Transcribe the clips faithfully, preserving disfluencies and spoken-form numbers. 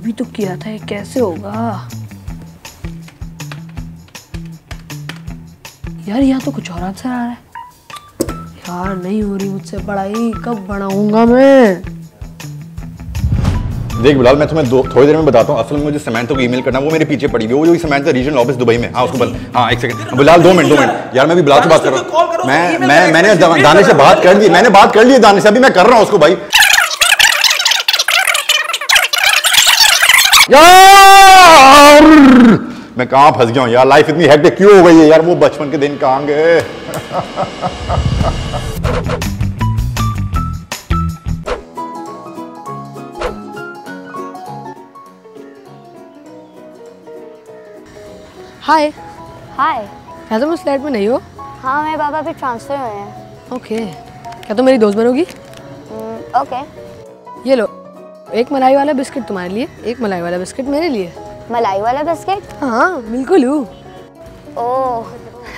अभी तो किया था, ये कैसे होगा यार? यहाँ तो कुछ और आंसर आ रहा है यार। नहीं हो रही मुझसे पढ़ाई, कब बढ़ाऊंगा मैं? देख बिलाल, मैं तुम्हें दो थोड़ी देर में बताता हूँ। असल में मुझे समैंथा को ईमेल करना, वो मेरे पीछे पड़ी हुई है। वो जो समैंथा रीजनल ऑफिस दुबई में। हाँ उसको बल हाँ एक सेकंड बिलाल, दो मिनट दो मिनट यार, मैं भी बिलाल से बात कर रहा हूँ। मैं मैं मैंने दाने से बात कर ली, मैंने बात कर ली दाने से, अभी मैं कर रहा हूँ उसको भाई। यार मैं कहाँ फंस गया हूँ यार, लाइफ इतनी हेक्टिक क्यों हो गई है यार? वो बचपन के दिन कहाँ गए? हाय हाय। क्या तुम उस फ्लैट में नहीं हो? हाँ मेरे पापा भी ट्रांसफर हुए हैं। ओके, क्या तुम मेरी दोस्त बनोगी? ओके। ये लो, एक मलाई वाला बिस्किट तुम्हारे लिए, एक मलाई वाला बिस्किट मेरे लिए। मलाई वाला बिस्किट? हाँ बिल्कुल। ओह।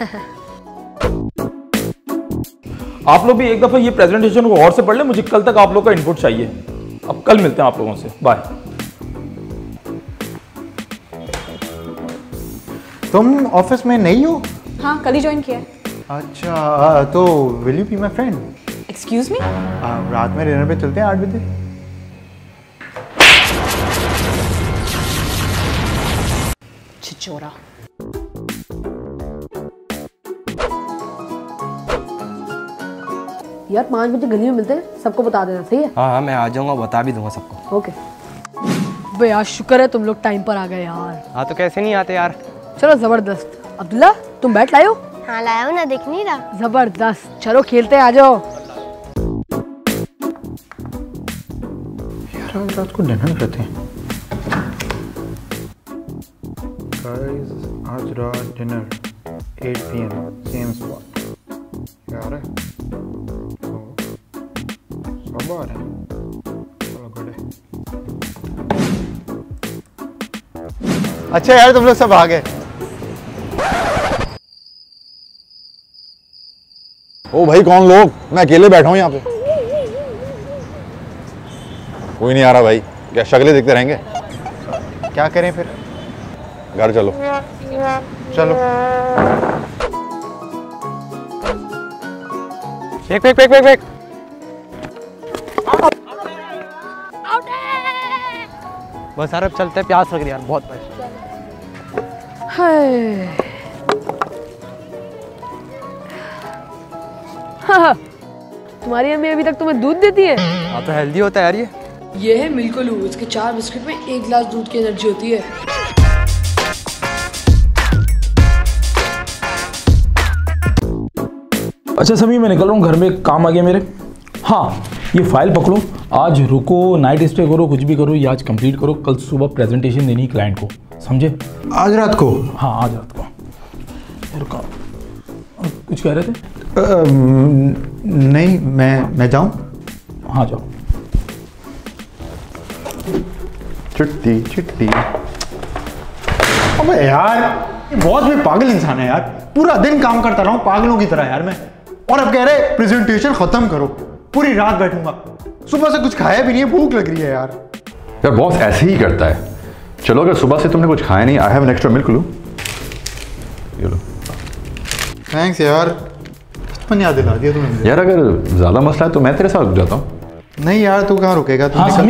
आप लोग भी एक दफा ये प्रेजेंटेशन को और से पढ़ लें, मुझे कल तक आप लोग का इनपुट चाहिए। अब कल मिलते हैं आप लोगों से, बाय। तुम ऑफिस में नहीं हो? हाँ कल ही ज्वाइन किया। अच्छा, तो will you be my friend? Excuse me? रात में डिनर पे चलते हैं आठ बजे। छिचोरा। यार पाँच बजे गली में मिलते हैं, सबको बता देना, सही है? हाँ हाँ मैं आ जाऊंगा, बता भी दूंगा सबको। ओके। बे यार शुक्र है तुम लोग टाइम पर आ गए यार। हाँ तो कैसे नहीं आते यार। चलो जबरदस्त। अब्दुल्ला तुम बैट लाए हो? हाँ लाया हूँ ना, दिख नहीं रहा? जबरदस्त, चलो खेलते हैं, आ जाओ। यार आज रात को डिनर करते हैं गाइस, आज रात dinner eight P M same spot. क्या आ रहा है? सब आ रहे हैं, चलो गुड है। अच्छा यार तुम लोग सब आ गए। ओ भाई कौन लोग? मैं अकेले बैठा हूँ यहाँ पे। कोई नहीं आ रहा भाई, क्या शक्लें देखते रहेंगे? क्या करें फिर? घर चलो। चलो। फेंक फेंक फेंक फेंक फेंक। बस यार अब चलते हैं, प्यास लग रही है यार बहुत भाई। हाय हाँ, तुम्हारी अम्मी अभी तक तुम्हें दूध देती है? हाँ तो हेल्दी होता है यार ये। ये है मिल्कोलू, इसके चार बिस्किट में एक गिलास दूध की एनर्जी होती है। अच्छा समी, मैं निकल रहा हूँ, घर में काम आ गया मेरे। हाँ ये फाइल पकड़ो, आज रुको, नाइट स्टे करो, कुछ भी करो, ये आज कंप्लीट करो, कल सुबह प्रेजेंटेशन देनी है क्लाइंट को, समझे? आज रात को? हाँ आज रात को। रुको, कुछ कह रहे थे? आ, नहीं, मैं मैं जाऊँ? हाँ जाओ। चिट्टी चिट्टी। अबे यार ये बहुत भी पागल इंसान है यार, पूरा दिन काम करता रहा हूँ पागलों की तरह यार मैं, और अब कह रहे प्रेजेंटेशन खत्म करो। पूरी रात बैठूंगा, सुबह से कुछ खाया भी नहीं है, भूख लग रही है यार। यार बॉस ऐसे ही करता है। चलो अगर सुबह से तुमने कुछ खाया नहीं, I have an extra milk, लो ये लो। थैंक्स यार, बचपन याद दिला दिया तुमने मुझे। यार अगर ज्यादा मसला है तो मैं तेरे साथ रुक जाता हूँ। नहीं यार तू कहाँ रुकेगा? तू हाँ निकल। समी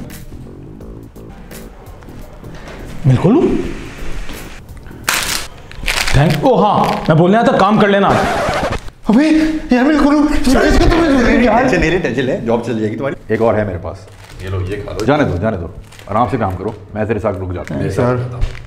बिल्कुल। थैंक ओ हाँ मैं बोलने आया था, काम कर लेना। अबे यार बिल्कुल यार, टेंशन नहीं ले, टेंशन ले, जॉब चल जाएगी तुम्हारी। एक और है मेरे पास, ये लो, ये खा लो। जाने दो जाने दो, आराम से काम करो, मैं तेरे साथ रुक जाता हूँ। सर